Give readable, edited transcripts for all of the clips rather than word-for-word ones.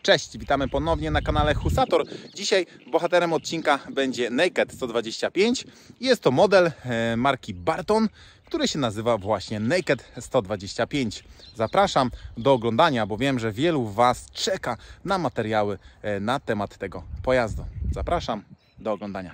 Cześć, witamy ponownie na kanale Husator. Dzisiaj bohaterem odcinka będzie Naked 125. Jest to model marki Barton, który się nazywa właśnie Naked 125. Zapraszam do oglądania, bo wiem, że wielu Was czeka na materiały na temat tego pojazdu. Zapraszam do oglądania.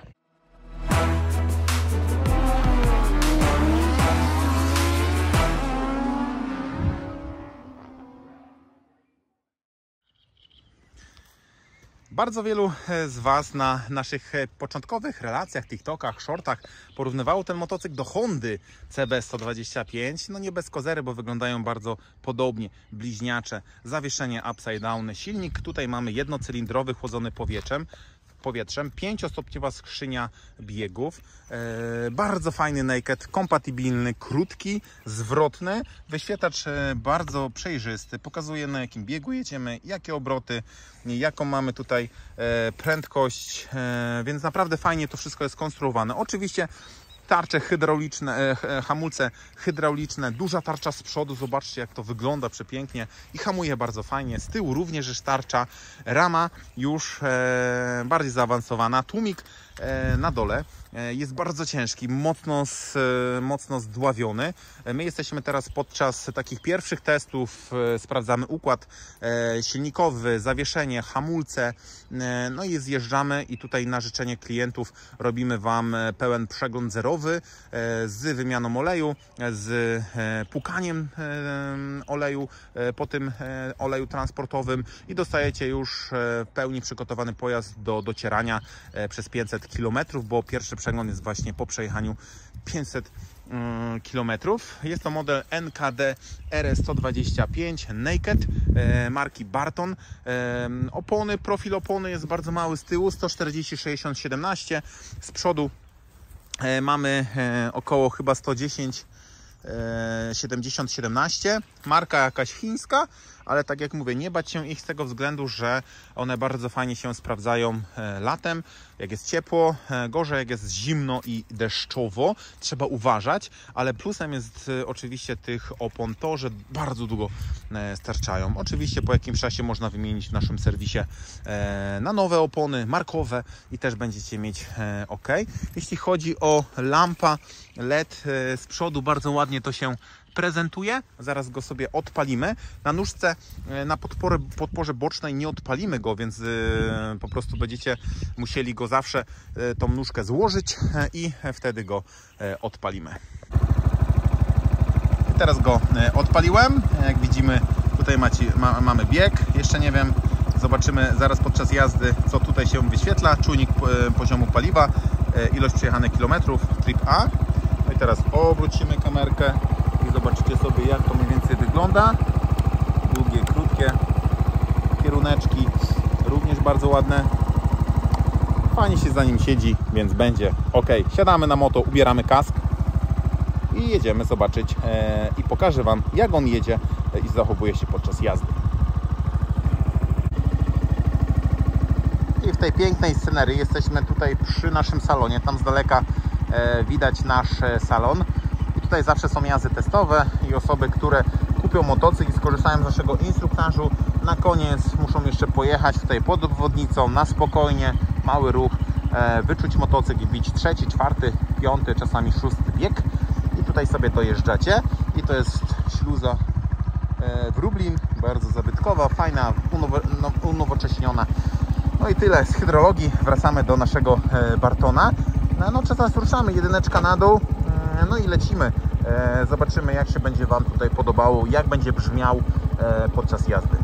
Bardzo wielu z Was na naszych początkowych relacjach, TikTokach, shortach porównywało ten motocykl do Hondy CB 125. No nie bez kozery, bo wyglądają bardzo podobnie, bliźniacze. Zawieszenie upside down, silnik tutaj mamy jednocylindrowy, chłodzony powietrzem, 5-stopniowa skrzynia biegów, bardzo fajny naked, kompatybilny, krótki, zwrotny, wyświetlacz bardzo przejrzysty, pokazuje na jakim biegu jedziemy, jakie obroty, jaką mamy tutaj prędkość, więc naprawdę fajnie to wszystko jest skonstruowane. Oczywiście tarcze hydrauliczne, hamulce hydrauliczne, duża tarcza z przodu, zobaczcie jak to wygląda przepięknie i hamuje bardzo fajnie. Z tyłu również jest tarcza, rama już bardziej zaawansowana, tłumik na dole jest bardzo ciężki, mocno zdławiony. My jesteśmy teraz podczas takich pierwszych testów, sprawdzamy układ silnikowy, zawieszenie, hamulce, no i zjeżdżamy i tutaj na życzenie klientów robimy Wam pełen przegląd zerowy z wymianą oleju, z pukaniem oleju po tym oleju transportowym i dostajecie już w pełni przygotowany pojazd do docierania przez 500 km, bo pierwszy przegląd jest właśnie po przejechaniu 500 km. Jest to model NKD R125 Naked marki Barton. Opony, profil opony jest bardzo mały z tyłu, 140/60/17. Z przodu mamy około chyba 110/70/17. Marka jakaś chińska, ale tak jak mówię, nie bać się ich z tego względu, że one bardzo fajnie się sprawdzają latem, jak jest ciepło, gorzej jak jest zimno i deszczowo, trzeba uważać, ale plusem jest oczywiście tych opon to, że bardzo długo starczają. Oczywiście po jakimś czasie można wymienić w naszym serwisie na nowe opony markowe i też będziecie mieć ok. Jeśli chodzi o lampa LED z przodu, bardzo ładnie to się prezentuje. Zaraz go sobie odpalimy. Na nóżce, na podporze bocznej nie odpalimy go, więc po prostu będziecie musieli go zawsze tą nóżkę złożyć i wtedy go odpalimy. I teraz go odpaliłem. Jak widzimy, tutaj mamy bieg. Jeszcze nie wiem, zobaczymy zaraz podczas jazdy, co tutaj się wyświetla. Czujnik poziomu paliwa, ilość przejechanych kilometrów, trip A. No i teraz obrócimy kamerkę i zobaczycie sobie, jak to mniej więcej wygląda. Długie, krótkie kieruneczki, również bardzo ładne. Fajnie się za nim siedzi, więc będzie ok. Siadamy na moto, ubieramy kask i jedziemy zobaczyć i pokażę Wam, jak on jedzie i zachowuje się podczas jazdy. I w tej pięknej scenerii jesteśmy tutaj przy naszym salonie. Tam z daleka widać nasz salon. I tutaj zawsze są jazdy testowe i osoby, które kupią motocykl i skorzystają z naszego instruktażu, na koniec muszą jeszcze pojechać tutaj pod obwodnicą na spokojnie, mały ruch, wyczuć motocykl i bić 3., 4., 5., czasami 6. bieg i tutaj sobie dojeżdżacie i to jest śluza w Lublin, bardzo zabytkowa, fajna, unowocześniona. No i tyle z hydrologii, wracamy do naszego Bartona. No czasem ruszamy, jedyneczka na dół, no i lecimy. Zobaczymy, jak się będzie Wam tutaj podobało, jak będzie brzmiał podczas jazdy.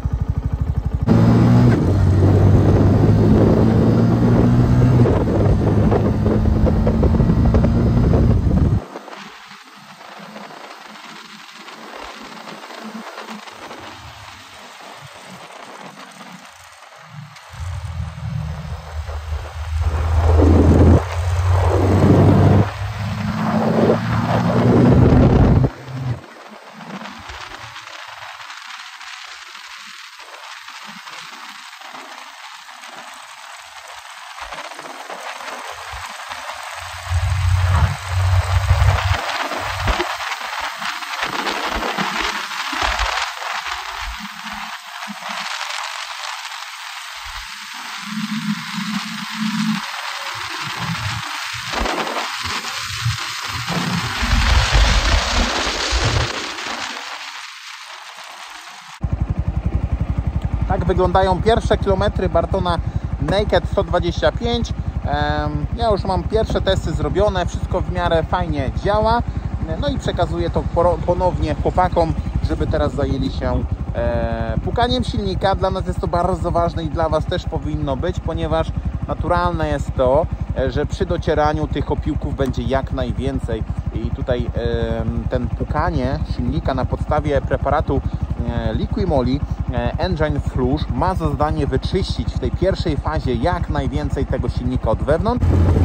Tak wyglądają pierwsze kilometry Bartona Naked 125. Ja już mam pierwsze testy zrobione, wszystko w miarę fajnie działa. No i przekazuję to ponownie chłopakom, żeby teraz zajęli się pukaniem silnika. Dla nas jest to bardzo ważne i dla Was też powinno być, ponieważ naturalne jest to, że przy docieraniu tych opiłków będzie jak najwięcej. I tutaj ten pukanie silnika na podstawie preparatu Liqui-Moly Engine Flush ma za zadanie wyczyścić w tej pierwszej fazie jak najwięcej tego silnika od wewnątrz.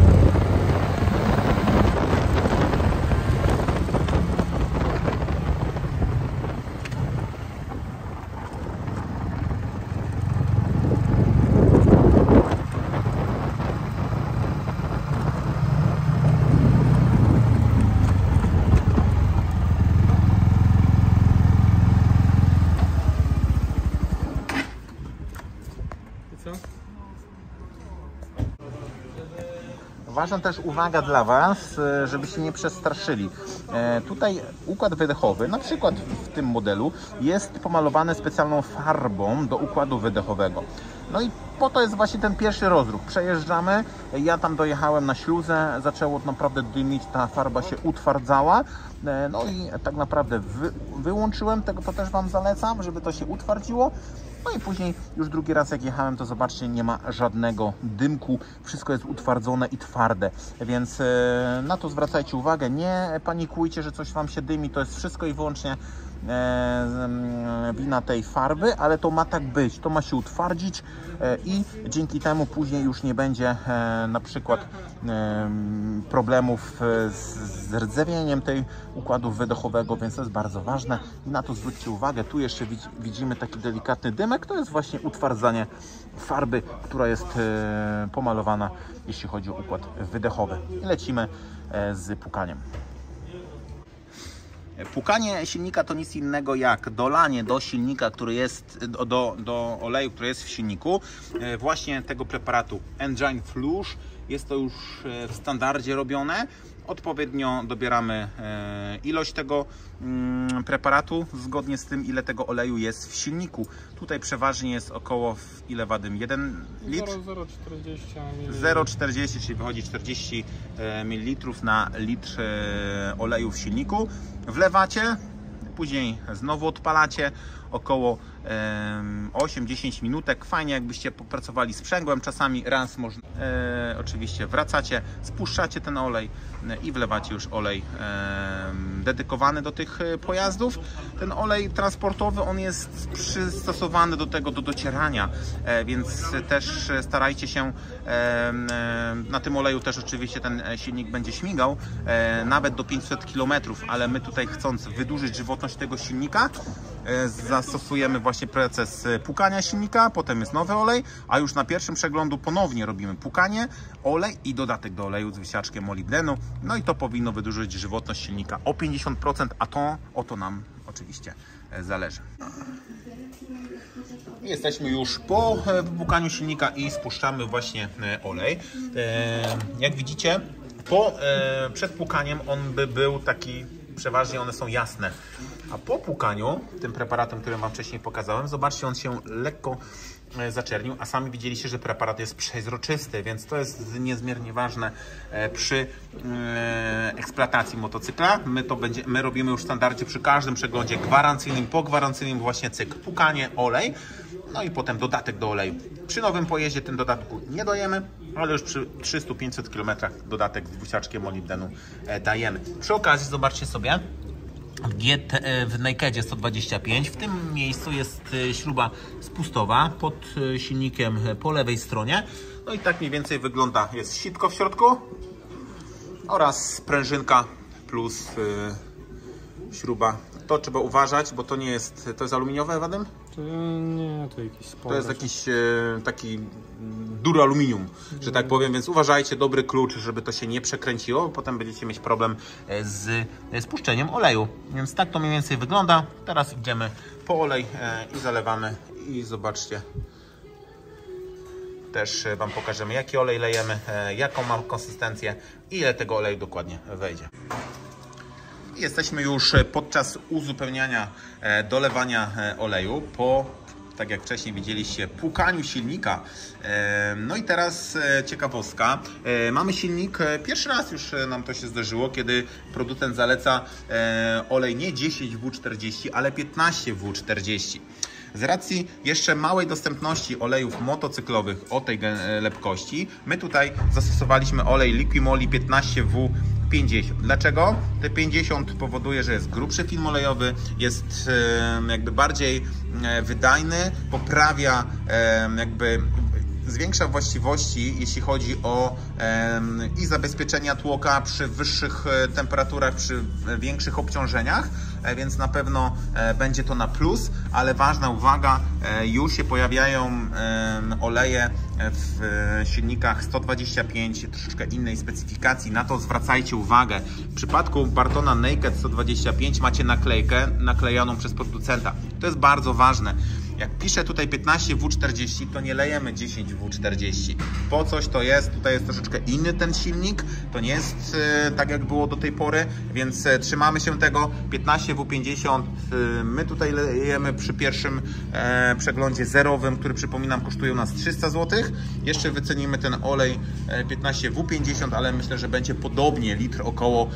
Ważna też uwaga dla Was, żebyście nie przestraszyli. Tutaj układ wydechowy, na przykład w tym modelu, jest pomalowany specjalną farbą do układu wydechowego. No i po to jest właśnie ten pierwszy rozruch. Przejeżdżamy, ja tam dojechałem na śluzę, zaczęło naprawdę dymić, ta farba się utwardzała. No i tak naprawdę wyłączyłem tego, to też Wam zalecam, żeby to się utwardziło. No i później już drugi raz jak jechałem, to zobaczcie, nie ma żadnego dymku, wszystko jest utwardzone i twarde, więc na to zwracajcie uwagę, nie panikujcie, że coś Wam się dymi, to jest wszystko i wyłącznie wina tej farby, ale to ma tak być, to ma się utwardzić i dzięki temu później już nie będzie na przykład problemów z rdzewieniem tej układu wydechowego, więc to jest bardzo ważne i na to zwróćcie uwagę. Tu jeszcze widzimy taki delikatny dymek, to jest właśnie utwardzanie farby, która jest pomalowana, jeśli chodzi o układ wydechowy. I lecimy z pukaniem. Pukanie silnika to nic innego jak dolanie do silnika, który jest, do oleju, który jest w silniku, właśnie tego preparatu Engine Flush. Jest to już w standardzie robione. Odpowiednio dobieramy ilość tego preparatu zgodnie z tym, ile tego oleju jest w silniku. Tutaj przeważnie jest około, ile wadym? 1 litr? 0,40, czyli wychodzi 40 ml na litr oleju w silniku. Wlewacie, później znowu odpalacie około 8-10 minutek. Fajnie jakbyście popracowali sprzęgłem, czasami raz można. Oczywiście wracacie, spuszczacie ten olej i wlewacie już olej dedykowany do tych pojazdów. Ten olej transportowy, on jest przystosowany do tego, do docierania, więc też starajcie się, na tym oleju też oczywiście ten silnik będzie śmigał nawet do 500 km, ale my tutaj, chcąc wydłużyć żywotność tego silnika, zastosujemy właśnie proces pukania silnika, potem jest nowy olej, a już na pierwszym przeglądu ponownie robimy pukanie, olej i dodatek do oleju z wysiaczkiem molibdenu. No i to powinno wydłużyć żywotność silnika o 50%, a to o to nam oczywiście zależy. Jesteśmy już po wypukaniu silnika i spuszczamy właśnie olej. Jak widzicie, przed pukaniem on by był taki, przeważnie one są jasne, a po pukaniu tym preparatem, który Wam wcześniej pokazałem, zobaczcie, on się lekko zaczernił, a sami widzieliście, że preparat jest przezroczysty, więc to jest niezmiernie ważne przy eksploatacji motocykla. My robimy już w standardzie przy każdym przeglądzie gwarancyjnym, pogwarancyjnym właśnie cykl pukanie, olej, no i potem dodatek do oleju. Przy nowym pojeździe tym dodatku nie dajemy, ale już przy 300-500 km dodatek z dwusiaczkiem molibdenu dajemy. Przy okazji zobaczcie sobie, w Nakedzie 125 w tym miejscu jest śruba spustowa pod silnikiem po lewej stronie. No i tak mniej więcej wygląda. Jest sitko w środku oraz sprężynka plus śruba. To trzeba uważać, bo to nie jest, to jest aluminiowe, Wadym? Nie, to jakiś sport. To jest jakiś taki duraluminium, że tak powiem, więc uważajcie, dobry klucz, żeby to się nie przekręciło, bo potem będziecie mieć problem z spuszczeniem oleju. Więc tak to mniej więcej wygląda. Teraz idziemy po olej i zalewamy i zobaczcie. Też Wam pokażemy, jaki olej lejemy, jaką ma konsystencję i ile tego oleju dokładnie wejdzie. Jesteśmy już podczas uzupełniania, dolewania oleju. Po tak jak wcześniej widzieliście, płukaniu silnika. No i teraz ciekawostka. Mamy silnik, pierwszy raz już nam to się zdarzyło, kiedy producent zaleca olej nie 10W40, ale 15W40. Z racji jeszcze małej dostępności olejów motocyklowych o tej lepkości, my tutaj zastosowaliśmy olej Liquimoli 15W50. Dlaczego? Te 50 powoduje, że jest grubszy film olejowy, jest jakby bardziej wydajny, poprawia zwiększa właściwości, jeśli chodzi o i zabezpieczenia tłoka przy wyższych temperaturach, przy większych obciążeniach, więc na pewno będzie to na plus, ale ważna uwaga, już się pojawiają oleje w silnikach 125, troszeczkę innej specyfikacji, na to zwracajcie uwagę. W przypadku Bartona Naked 125 macie naklejkę naklejaną przez producenta, to jest bardzo ważne. Jak piszę tutaj 15W40, to nie lejemy 10W40. Po coś to jest, tutaj jest troszeczkę inny ten silnik, to nie jest tak jak było do tej pory, więc trzymamy się tego. 15W50 my tutaj lejemy przy pierwszym przeglądzie zerowym, który przypominam kosztuje nas 300 zł. Jeszcze wycenimy ten olej 15W50, ale myślę, że będzie podobnie, litr około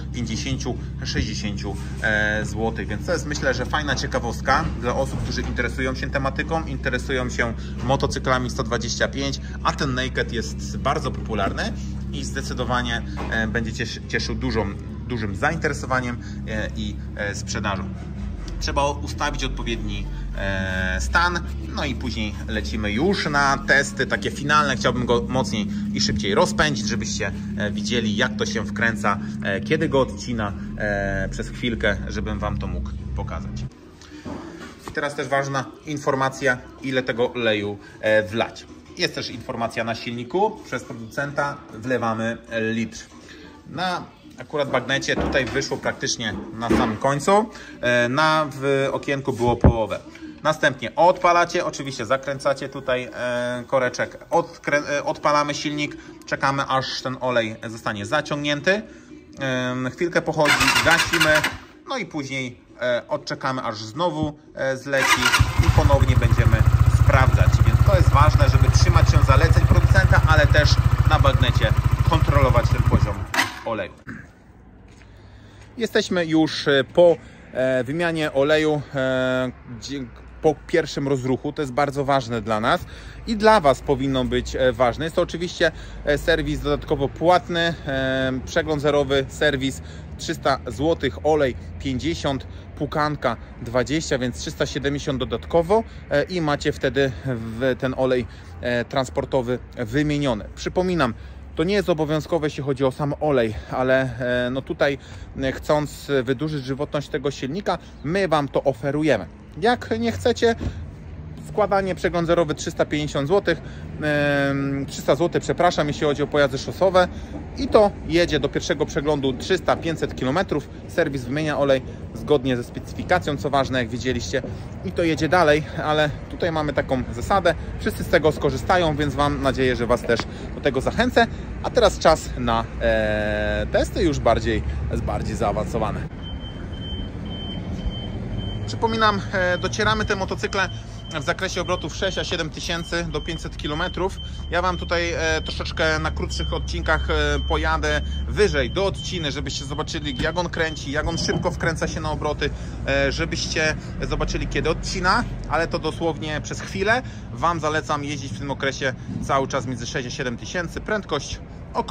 50-60 zł, więc to jest myślę, że fajna ciekawostka dla osób, którzy interesują się tematyką, interesują się motocyklami 125, a ten Naked jest bardzo popularny i zdecydowanie będzie cieszył dużym zainteresowaniem i sprzedażą. Trzeba ustawić odpowiedni stan, no i później lecimy już na testy takie finalne. Chciałbym go mocniej i szybciej rozpędzić, żebyście widzieli, jak to się wkręca, kiedy go odcina przez chwilkę, żebym Wam to mógł pokazać. I teraz też ważna informacja, ile tego oleju wlać. Jest też informacja na silniku, przez producenta wlewamy litr. Na akurat bagnecie tutaj wyszło praktycznie na samym końcu, w okienku było połowę. Następnie odpalacie, oczywiście zakręcacie tutaj koreczek, odpalamy silnik, czekamy aż ten olej zostanie zaciągnięty, chwilkę pochodzi, gasimy, no i później odczekamy aż znowu zleci i ponownie będziemy sprawdzać, więc to jest ważne, żeby trzymać się zaleceń producenta, ale też na bagnecie kontrolować ten poziom oleju. Jesteśmy już po wymianie oleju, po pierwszym rozruchu. To jest bardzo ważne dla nas i dla Was powinno być ważne. Jest to oczywiście serwis dodatkowo płatny, przegląd zerowy, serwis 300 zł, olej 50, płukanka 20, więc 370 dodatkowo i macie wtedy ten olej transportowy wymieniony. Przypominam, to nie jest obowiązkowe, jeśli chodzi o sam olej, ale no tutaj chcąc wydłużyć żywotność tego silnika, my Wam to oferujemy. Jak nie chcecie, składanie przegląd zerowy 350 zł, 300 zł, przepraszam, jeśli chodzi o pojazdy szosowe i to jedzie do pierwszego przeglądu 300-500 km. Serwis wymienia olej zgodnie ze specyfikacją, co ważne, jak widzieliście, i to jedzie dalej, ale tutaj mamy taką zasadę, wszyscy z tego skorzystają, więc mam nadzieję, że Was też do tego zachęcę. A teraz czas na testy już bardziej zaawansowane. Przypominam, docieramy te motocykle w zakresie obrotów 6 a 7 tysięcy do 500 km. Ja Wam tutaj troszeczkę na krótszych odcinkach pojadę wyżej do odciny, żebyście zobaczyli, jak on kręci, jak on szybko wkręca się na obroty, żebyście zobaczyli, kiedy odcina, ale to dosłownie przez chwilę. Wam zalecam jeździć w tym okresie cały czas między 6 a 7 tysięcy, prędkość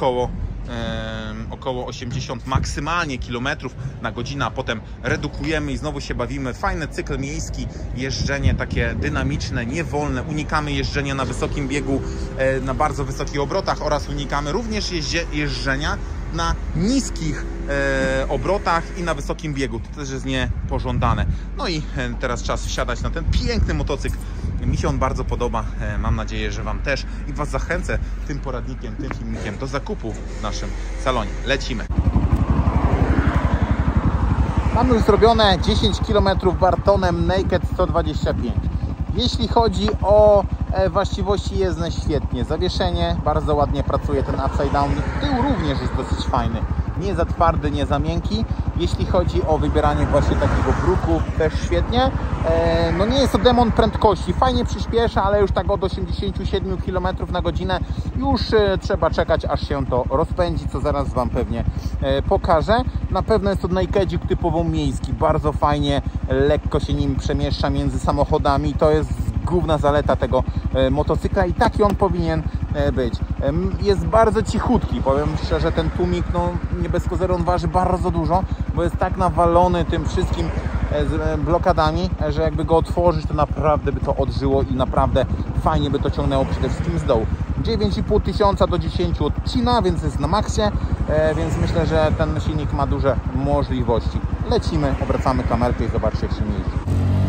około 80 maksymalnie kilometrów na godzinę, a potem redukujemy i znowu się bawimy. Fajny cykl miejski, jeżdżenie takie dynamiczne, niewolne, unikamy jeżdżenia na wysokim biegu, na bardzo wysokich obrotach oraz unikamy również jeżdżenia na niskich obrotach i na wysokim biegu. To też jest niepożądane. No i teraz czas wsiadać na ten piękny motocykl. Mi się on bardzo podoba, mam nadzieję, że Wam też, i Was zachęcę tym poradnikiem, tym filmikiem do zakupu w naszym salonie. Lecimy! Mamy już zrobione 10 km Bartonem Naked 125. Jeśli chodzi o właściwości jezdne, świetnie. Zawieszenie bardzo ładnie pracuje, ten upside down. Tył również jest dosyć fajny. Nie za twardy, nie za miękki. Jeśli chodzi o wybieranie właśnie takiego bruku, też świetnie. No nie jest to demon prędkości, fajnie przyspiesza, ale już tak od 87 km na godzinę już trzeba czekać, aż się to rozpędzi, co zaraz Wam pewnie pokażę. Na pewno jest to nakedzik typowo miejski, bardzo fajnie, lekko się nim przemieszcza między samochodami. To jest główna zaleta tego motocykla i taki on powinien być. Jest bardzo cichutki, powiem szczerze, ten tłumik, no nie bez kozery, on waży bardzo dużo, bo jest tak nawalony tym wszystkim z blokadami, że jakby go otworzyć, to naprawdę by to odżyło i naprawdę fajnie by to ciągnęło przede wszystkim z dołu. 9,5 tysiąca do 10 odcina, więc jest na maksie, więc myślę, że ten silnik ma duże możliwości. Lecimy, obracamy kamerkę i zobaczcie, jak się jeździ.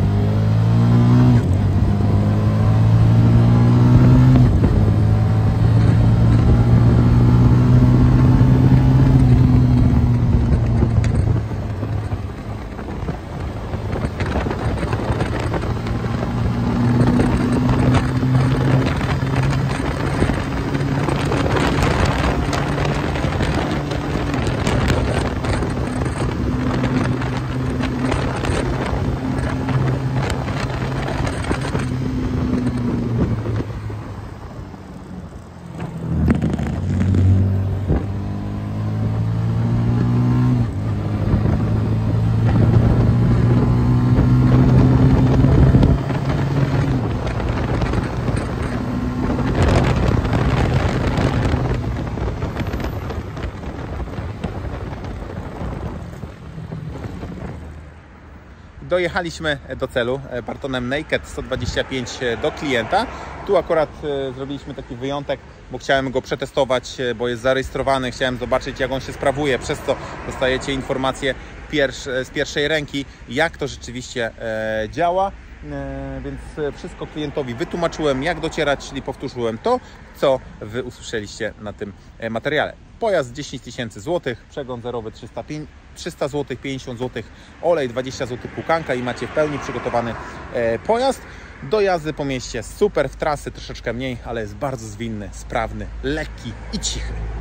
Dojechaliśmy do celu Bartonem Naked 125 do klienta. Tu akurat zrobiliśmy taki wyjątek, bo chciałem go przetestować, bo jest zarejestrowany. Chciałem zobaczyć, jak on się sprawuje, przez co dostajecie informacje z pierwszej ręki, jak to rzeczywiście działa. Więc wszystko klientowi wytłumaczyłem, jak docierać, czyli powtórzyłem to, co Wy usłyszeliście na tym materiale. Pojazd 10 tysięcy złotych, przegląd zerowy 300 zł, 50 zł, olej 20 zł, płukanka i macie w pełni przygotowany pojazd. Do jazdy po mieście super, w trasy troszeczkę mniej, ale jest bardzo zwinny, sprawny, lekki i cichy.